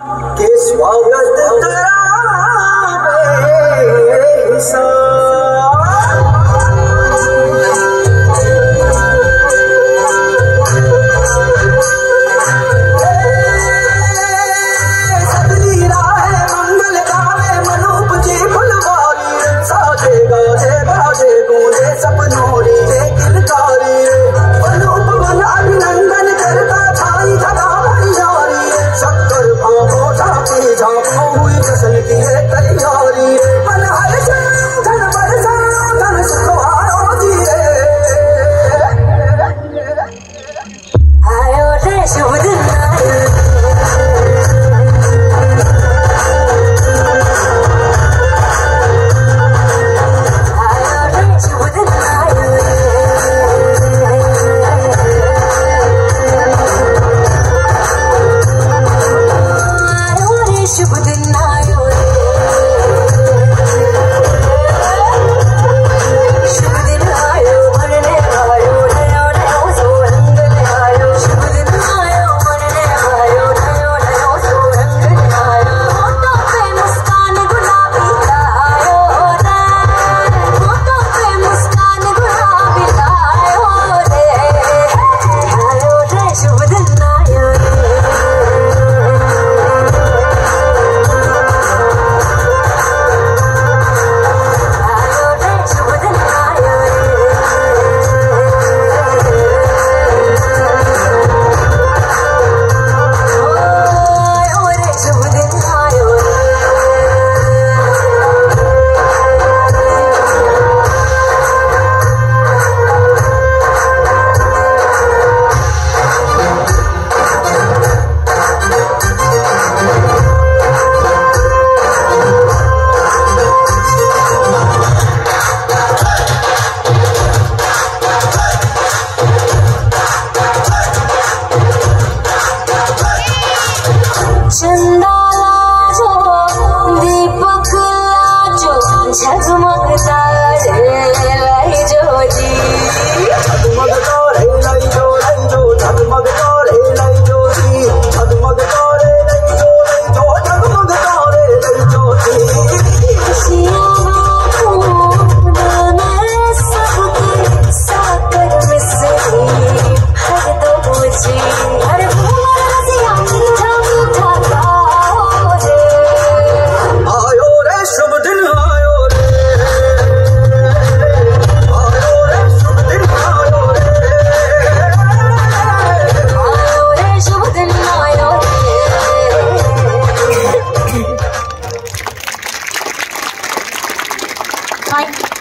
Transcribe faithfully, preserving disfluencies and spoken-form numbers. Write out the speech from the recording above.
के स्वागत करावे सा झगमगता रे लाई जो जी झगमगता रे लाई जो लाई जो झगमगता रे लाई जो जी झगमगता रे लाई जो लाई जो झगमगता रे लाई जो जी खुशियाँ बातों में सबके साकर मिसरी हर दो मुझे हर फूल रसिया मीठा मीठा गाओ रे आयो रे शुभ दिन आयो Bye.